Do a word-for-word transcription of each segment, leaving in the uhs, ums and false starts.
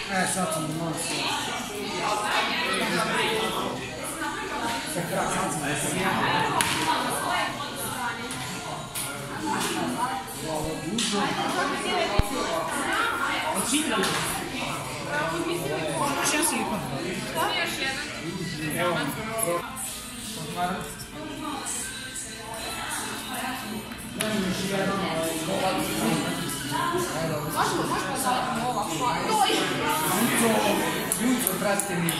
E, sad sam malo sve. Sad sam da sam ja. Hvala dužo. Očinili. Možeš ja se lipan? Šta? Još jedan. Evo. Otvaram. Možemo još jedan. Možemo, možemo zavati ovako. Junco, Junco, pratite mi.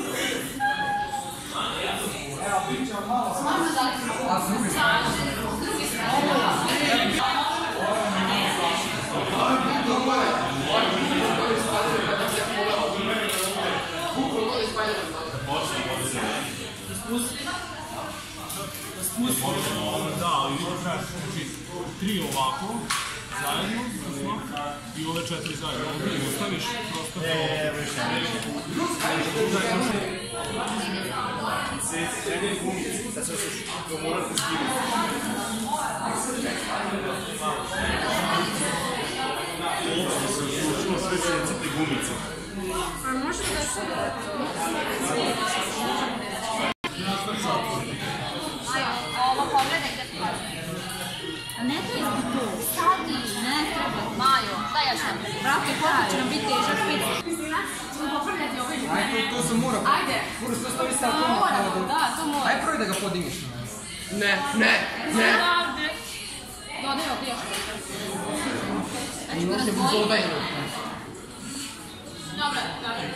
Evo, pričam malo. Možemo zavati. A, s druge strane. S druge strane. Da, ali tri ovako, zajedno, i ove četiri zajedno. Ovdje ostaviš prosto to... Eee, više. Čekaj gumice, da se osuši. To morate skiditi. Ovo se osušilo sve sjecite gumice. A može da se... Ovo pogledaj gdje ti pazi. A ne treba to. Stadi, ne treba. Majo, šta ja ću? Brate, koliko će nam biti težak pizza? Kristina, ćemo popravljati ovaj ljudi. Ajde, to sam mora. Ajde. Moraš to stavi sad tamo. Mora, da, to mora. Ajde, probaj da ga podigneš. Ne, ne, ne. Dodaj ovdje još. Znači ga razdvojiti. Dobro, dobro.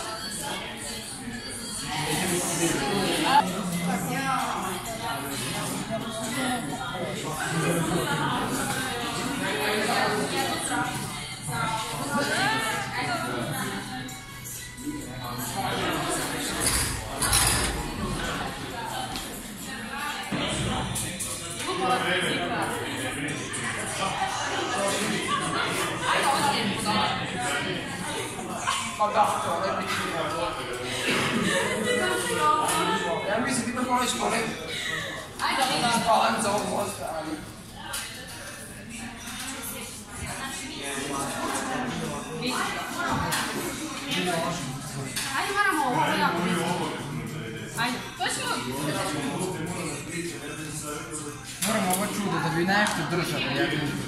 Pa da, to je biti. Ja mislim ti to moliš kolegu. Ajde, da. Spalan za ovog mosta, ali... Ajde, moramo ovo jako biti. Ajde, to ćemo... Moramo ovo čudo da bi nešto držalo.